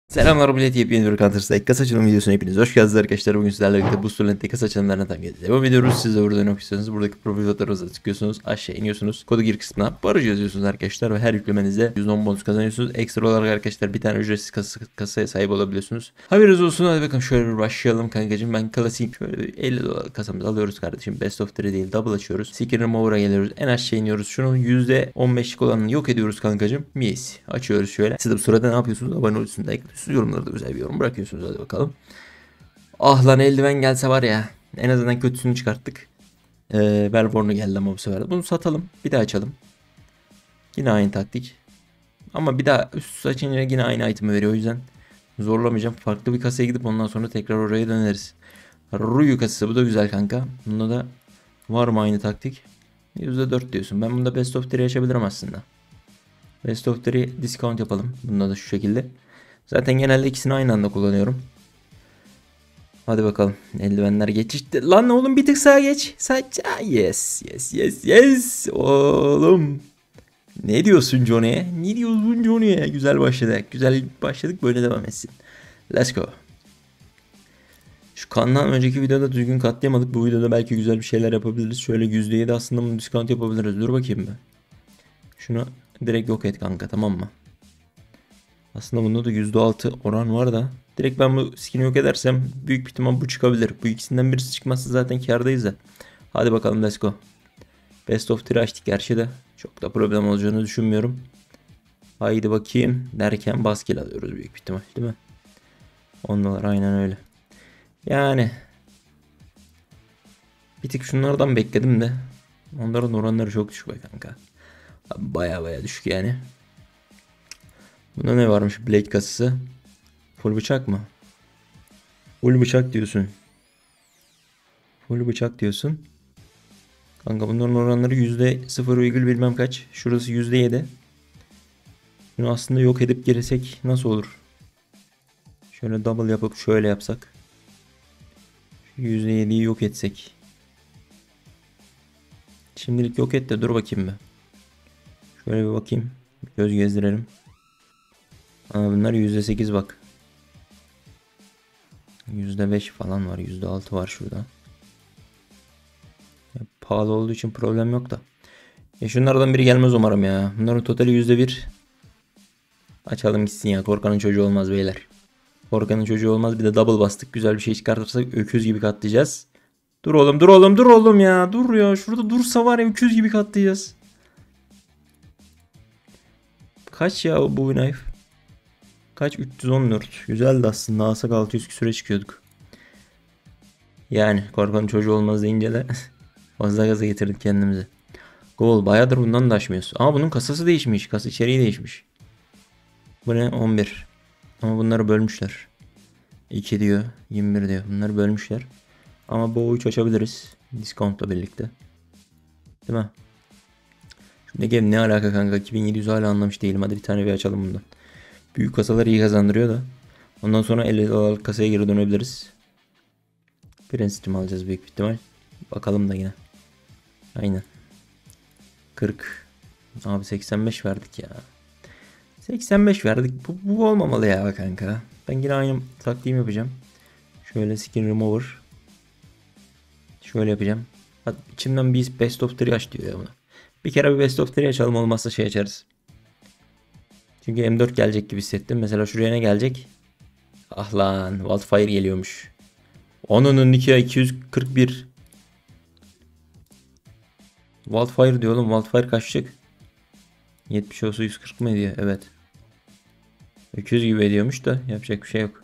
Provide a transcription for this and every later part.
Selamlar millet, yepyeni bir Counter Strike kasa açılım videosuna hepiniz hoş geldiniz arkadaşlar. Bugün sizlerle birlikte bu Lent'te kasa açılımlarına devam ediyoruz. Siz de burada ne istiyorsanız buradaki profil fotoğrafınıza tıklıyorsunuz, aşağı iniyorsunuz, kodu gir kısmına barış yazıyorsunuz arkadaşlar ve her yüklemenizde 110 bonus kazanıyorsunuz. Ekstra olarak arkadaşlar bir tane ücretsiz kasaya sahip olabiliyorsunuz. Haberiniz olsun. Hadi bakalım şöyle bir başlayalım kankacığım. Ben klasik şöyle bir 50 dolar kasamızı alıyoruz kardeşim. Best of 3 değil, double açıyoruz. Seeker Remover'a geliyoruz. En aşağı iniyoruz. Şunun %15'lik olanını yok ediyoruz kankacığım. Mis. Açıyoruz şöyle. Siz de bu sırada ne yapıyorsunuz? Abone oluyorsunuz, like atıyorsunuz, yorumlarda güzel bir yorum bırakıyorsunuz. Hadi bakalım. Ah lan, eldiven gelse var ya. En azından kötüsünü çıkarttık. Belborn'u geldi ama bu sefer de. Bunu satalım. Bir daha açalım. Yine aynı taktik. Ama bir daha üst açınca yine aynı item'i veriyor. O yüzden zorlamayacağım. Farklı bir kasaya gidip ondan sonra tekrar oraya döneriz. Ruyu kasası, bu da güzel kanka. Bunda da var mı aynı taktik? %4 diyorsun. Ben bunda Best of 3'i açabilirim aslında. Best of 3 discount yapalım. Bunda da şu şekilde. Zaten genelde ikisini aynı anda kullanıyorum. Hadi bakalım. Eldivenler geçişti. Lan oğlum bir tık sağa geç. Sağa. Yes. Yes. Yes. Yes. Oğlum. Ne diyorsun Johnny'e? Ne diyorsun Johnny'e? Güzel başladık. Güzel başladık. Böyle devam etsin. Let's go. Şu kandan önceki videoda düzgün katlayamadık. Bu videoda belki güzel bir şeyler yapabiliriz. Şöyle %7 aslında bunu discount yapabiliriz. Dur bakayım bir. Şunu direkt yok et kanka, tamam mı? Aslında bunda da %6 oran var da. Direkt ben bu skin'i yok edersem büyük bir ihtimal bu çıkabilir. Bu ikisinden birisi çıkmazsa zaten kârdayız da. Hadi bakalım, let's go. Best of 3 açtık gerçi de. Çok da problem olacağını düşünmüyorum. Haydi bakayım derken baskil alıyoruz büyük bir ihtimal, değil mi? Onlar aynen öyle. Yani bir tık şunlardan bekledim de. Onların oranları çok düşük be kanka. Baya baya düşük yani. Bunda ne varmış? Blade kasası. Full bıçak mı? Full bıçak diyorsun. Full bıçak diyorsun. Kanka bunların oranları %0 virgül bilmem kaç. Şurası %7. Bunu aslında yok edip girsek nasıl olur? Şöyle double yapıp şöyle yapsak. %7'yi yok etsek. Şimdilik yok et de dur bakayım bir. Şöyle bir bakayım. Göz gezdirelim. Aa, bunlar %8 bak. %5 falan var. %6 var şurada. Ya, pahalı olduğu için problem yok da. Ya şunlardan biri gelmez umarım ya. Bunların totali %1. Açalım gitsin ya. Korkanın çocuğu olmaz beyler. Korkanın çocuğu olmaz. Bir de double bastık. Güzel bir şey çıkartırsak öküz gibi katlayacağız. Dur oğlum, dur oğlum, dur oğlum ya. Dur ya. Şurada dursa var ya, öküz gibi katlayacağız. Kaç ya bu knife? Kaç? 314. Güzeldi aslında. Alsak 600 küsüre çıkıyorduk. Yani korkanın çocuğu olmaz deyince de fazla gaza getirdik kendimizi. Gol. Bayağıdır bundan da açmıyoruz. Ama bunun kasası değişmiş. Kasa içeriği değişmiş. Bu ne? 11. Ama bunları bölmüşler. 2 diyor. 21 diyor. Bunları bölmüşler. Ama bu 3 açabiliriz. Discount'la birlikte. Değil mi? Şuradaki ev ne alaka kanka? 2700 hala anlamış değilim. Hadi bir tane bir açalım bundan. Büyük kasalar iyi kazandırıyor da. Ondan sonra 50 dolarlık kasaya geri dönebiliriz. Princeton alacağız büyük ihtimal. Bakalım da yine. Aynen. 40. Abi 85 verdik ya. 85 verdik. Bu olmamalı ya kanka. Ben yine aynı taktiğimi yapacağım. Şöyle skin remover. Şöyle yapacağım. Hadi içimden bir best of 3 aç diyor ya buna. Bir kere bir best of 3 açalım, olmazsa şey açarız. Çünkü M4 gelecek gibi hissettim. Mesela şuraya ne gelecek? Ah lan, Wildfire geliyormuş. Onun 241. Wildfire diyor oğlum. Wildfire kaçacak? 70 olsa 140 mı ediyor? Evet. 200 gibi ediyormuş da yapacak bir şey yok.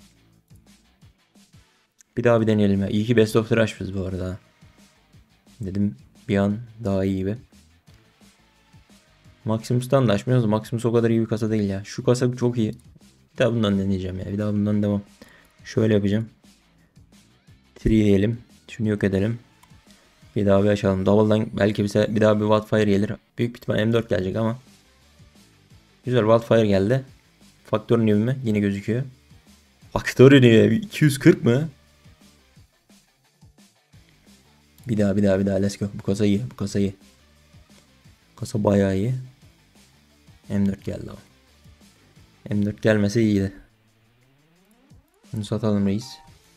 Bir daha bir deneyelim ya. İyi ki best of 3 açmışız bu arada. Dedim bir an daha iyi gibi. Maximus'tan da açmıyoruz. Maximus o kadar iyi bir kasa değil ya. Şu kasa çok iyi. Bir daha bundan deneyeceğim ya. Bir daha bundan devam. Şöyle yapacağım. 3 diyelim. Şunu yok edelim. Bir daha bir açalım. Double'dan belki bir daha bir Wildfire gelir. Büyük bir ihtimal M4 gelecek ama. Güzel, Wildfire geldi. Faktör new mi? Yine gözüküyor. Faktör new 240 mı? Bir daha let's go. Bu kasa iyi. Bu kasa iyi. Kasa bayağı iyi. M4 geldi ama. M4 gelmese iyiydi. Bunu satalım reis.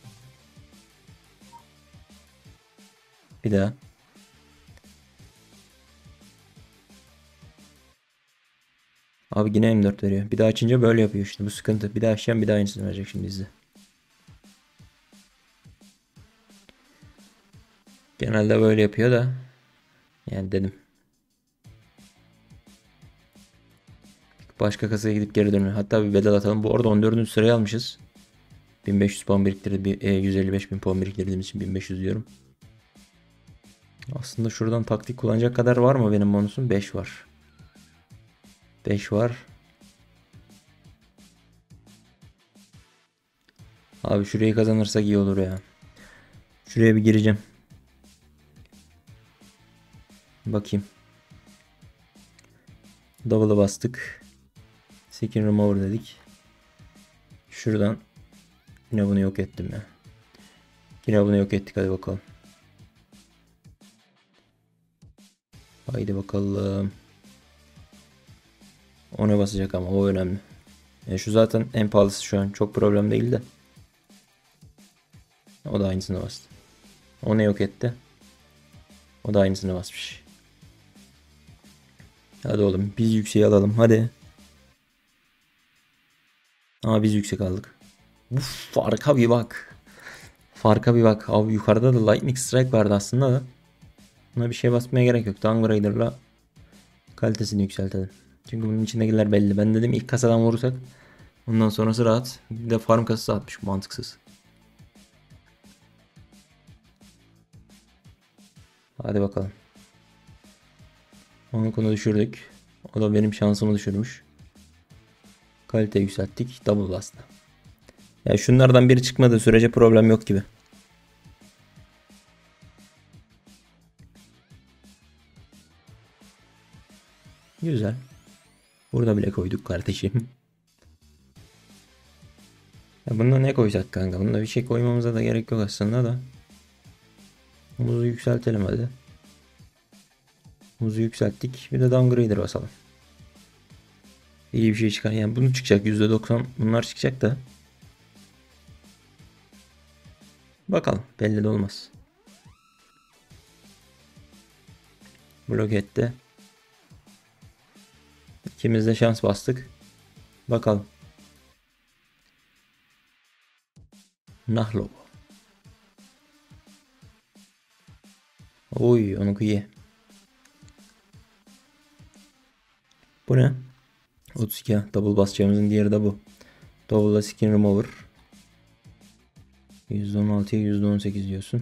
Bir daha. Abi yine M4 veriyor. Bir daha açınca böyle yapıyor işte. Bu sıkıntı. Bir daha açacağım, bir daha aynısını verecek, şimdi izle. Genelde böyle yapıyor da. Yani dedim. Başka kasaya gidip geri dönüyor. Hatta bir bedel atalım. Bu arada 14. sıraya almışız. 1500 puan biriktirdi. 155 bin puan biriktirdiğimiz için 1500 diyorum. Aslında şuradan taktik kullanacak kadar var mı benim bonusum? 5 var. 5 var. Abi şurayı kazanırsak iyi olur ya. Şuraya bir gireceğim. Bakayım. Double'ı bastık. Second remover dedik. Şuradan yine bunu yok ettim ya. Yine bunu yok ettik, hadi bakalım. Haydi bakalım. Ona basacak ama o önemli. Yani şu zaten en pahalısı şu an. Çok problem değil de. O da aynısını bastı. O ne yok etti? O da aynısını basmış. Hadi oğlum biz yükseği alalım hadi. Ama biz yüksek aldık. Uf, farka bir bak. Farka bir bak. Abi yukarıda da Lightning Strike vardı aslında da. Buna bir şey basmaya gerek yok. Downgrader'la kalitesini yükseltelim. Çünkü bunun içindekiler belli. Ben dedim ilk kasadan vurursak ondan sonrası rahat. Bir de farm kasası atmış, mantıksız. Hadi bakalım. Onu konu düşürdük. O da benim şansımı düşürmüş. Kalite yükselttik. Double bastı. Ya şunlardan biri çıkmadığı sürece problem yok gibi. Güzel. Burada bile koyduk kardeşim. Ya bunda ne koyacak kanka? Bunda bir şey koymamıza da gerek yok aslında da. Muzu yükseltelim hadi. Muzu yükselttik. Bir de downgrader basalım. İyi bir şey çıkar. Yani bunu çıkacak. %90 bunlar çıkacak da. Bakalım. Belli de olmaz. Blok etti. İkimiz de şans bastık. Bakalım. Nahlo. Oy, onunki iyi. Bu ne? 32. Double basacağımızın diğeri de bu. Double'la skin remover. %16'ya %18 diyorsun.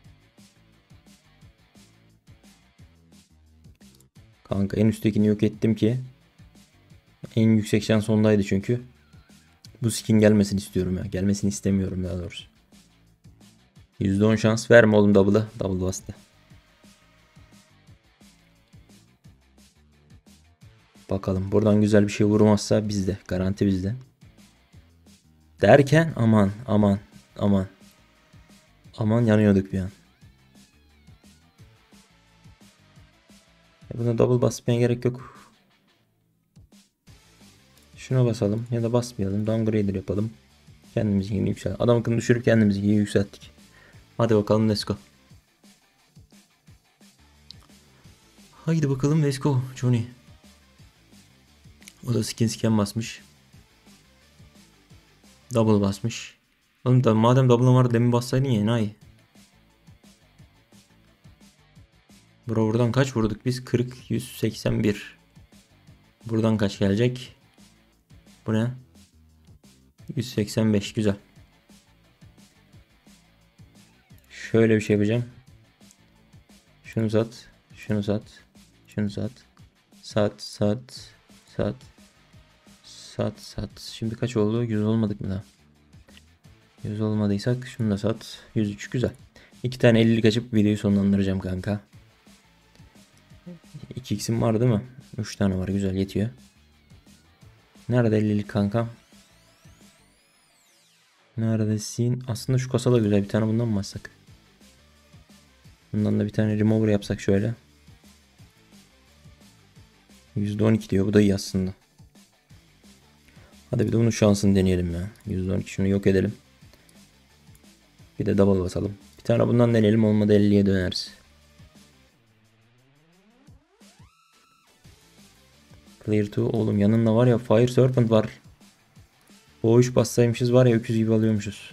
Kanka en üsttekini yok ettim ki. En yüksek şans ondaydı çünkü. Bu skin gelmesini istiyorum ya. Gelmesini istemiyorum daha doğrusu. %10 şans verme oğlum double'a. Double bastı. Bakalım buradan güzel bir şey vurmazsa bizde. Garanti bizde. Derken aman aman aman. Aman yanıyorduk bir an. Buna double basmaya gerek yok. Şuna basalım ya da basmayalım. Downgrader yapalım. Kendimizi yine yükselt. Adam akıllı düşürüp kendimizi yine yükselttik. Hadi bakalım let's go. Haydi bakalım let's go Johnny. O da skin basmış. Double basmış. Oğlum da madem double var demin bassaydın ya enayi. Bro buradan kaç vurduk biz? 40, 181. Buradan kaç gelecek? Bu ne? 185 güzel. Şöyle bir şey yapacağım. Şunu sat. Şunu sat. Şunu sat. Sat. Sat. Sat. Sat. Sat. Şimdi kaç oldu? 100 olmadık mı daha? 100 olmadıysak şunu da sat. 103 güzel. 2 tane 50'lik açıp videoyu sonlandıracağım kanka. 2x'im var değil mi? 3 tane var, güzel yetiyor. Nerede 50'lik kanka? Neredesin? Aslında şu kasa da güzel. Bir tane bundan mı bassak? Bundan da bir tane remover yapsak şöyle. %12 diyor. Bu da iyi aslında. Hadi bir de bunun şansını deneyelim ya. %12 şunu yok edelim. Bir de double basalım. Bir tane bundan deneyelim, olmadı 50'ye döneriz. Clear 2 oğlum, yanında var ya Fire Serpent var. Boğuş bassaymışız var ya, öküz gibi alıyormuşuz.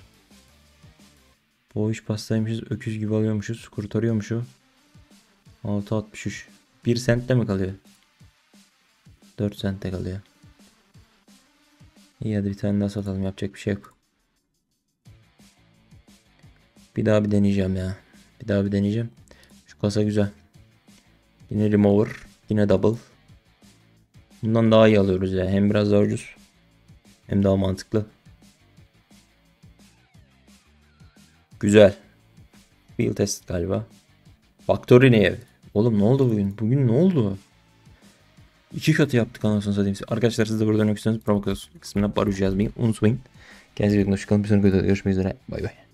Boğuş bassaymışız, öküz gibi alıyormuşuz. Kurtarıyormuş o. 6.63. 1 sentte mi kalıyor? 4 sentte kalıyor. İyi, hadi bir tane daha satalım, yapacak bir şey yok. Bir daha bir deneyeceğim ya. Bir daha bir deneyeceğim. Şu kasa güzel. Yine remover. Yine double. Bundan daha iyi alıyoruz ya. Hem biraz daha ucuz, hem daha mantıklı. Güzel. Field test galiba. Factory ne ev? Oğlum ne oldu bugün? Bugün ne oldu? 2 katı yaptık anasını satayım. Arkadaşlar siz de burada dönmek istiyorsanız promo kısmına barış yazmayı unutmayın. Kendinize iyi bakın. Hoşçakalın. Bir sonraki videoda görüşmek üzere. Bay bay.